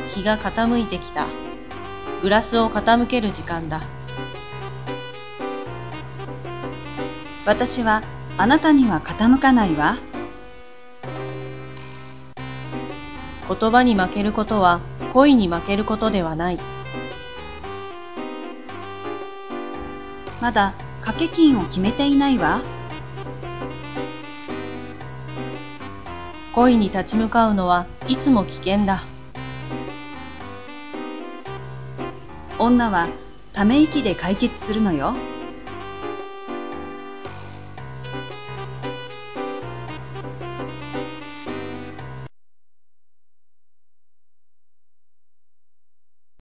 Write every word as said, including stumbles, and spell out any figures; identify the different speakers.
Speaker 1: 日が傾いてきた。グラスを傾ける時間だ。
Speaker 2: 私はあなたには傾かないわ。
Speaker 1: 言葉に負けることは恋に負けることではない。
Speaker 2: まだ掛け金を決めていないわ。
Speaker 1: 恋に立ち向かうのはいつも危険だ。
Speaker 2: 女はため息で解決するのよ。